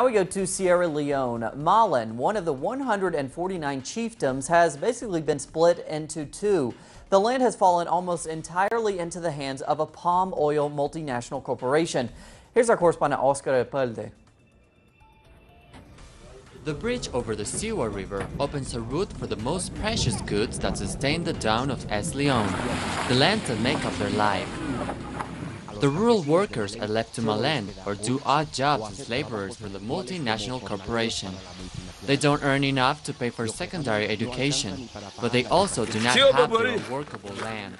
Now we go to Sierra Leone. Malin, one of the 149 chiefdoms, has basically been split into two. The land has fallen almost entirely into the hands of a palm oil multinational corporation. Here's our correspondent Oscar Epelde. The bridge over the Siwa River opens a route for the most precious goods that sustain the town of Es Leone, the land that make up their life. The rural workers are left to Malin or do odd jobs as laborers for the multinational corporation. They don't earn enough to pay for secondary education, but they also do not have their own workable land.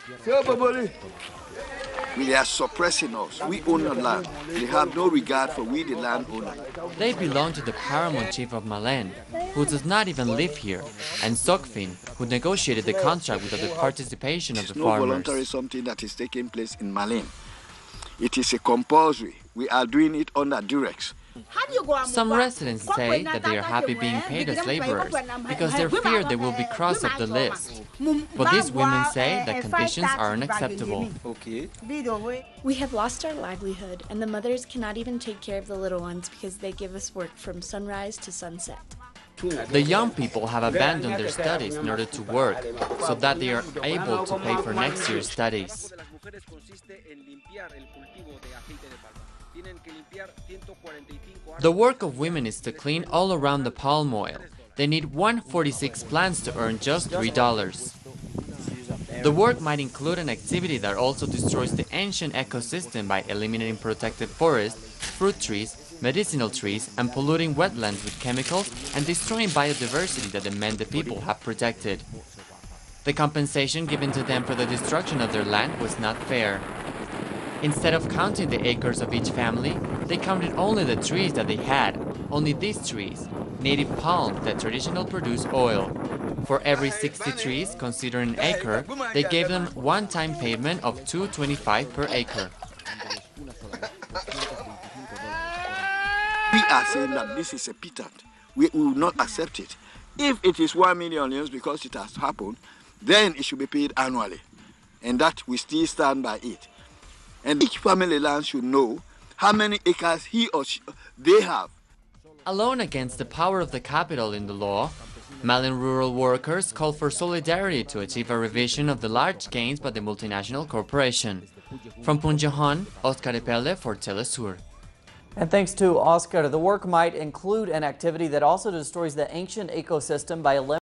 They are suppressing us. We own the land. They have no regard for we, the landowner. They belong to the paramount chief of Malin, who does not even live here, and Sokfin, who negotiated the contract without the participation of the farmers. No voluntary something that is taking place in Malin. It is a compulsory. We are doing it under duress. Some residents say that they are happy being paid as laborers because they fear they will be crossed off the list. But these women say that conditions are unacceptable. We have lost our livelihood, and the mothers cannot even take care of the little ones because they give us work from sunrise to sunset. The young people have abandoned their studies in order to work, so that they are able to pay for next year's studies. The work of women is to clean all around the palm oil. They need 146 plants to earn just $3. The work might include an activity that also destroys the ancient ecosystem by eliminating protected forests, fruit trees, medicinal trees, and polluting wetlands with chemicals and destroying biodiversity that the Mende people have protected. The compensation given to them for the destruction of their land was not fair. Instead of counting the acres of each family, they counted only the trees that they had, only these trees, native palms that traditionally produce oil. For every 60 trees, considered an acre, they gave them one-time payment of $2.25 per acre. We are saying that this is a pittance. We will not accept it. If it is 1 million because it has happened, then it should be paid annually. And that we still stand by it. And each family land should know how many acres he or she, they have. Alone against the power of the capital in the law, Malin rural workers call for solidarity to achieve a revision of the large gains by the multinational corporation. From Punjahan, Oscar Epelde for Telesur. And thanks to Oscar, the work might include an activity that also destroys the ancient ecosystem by eliminating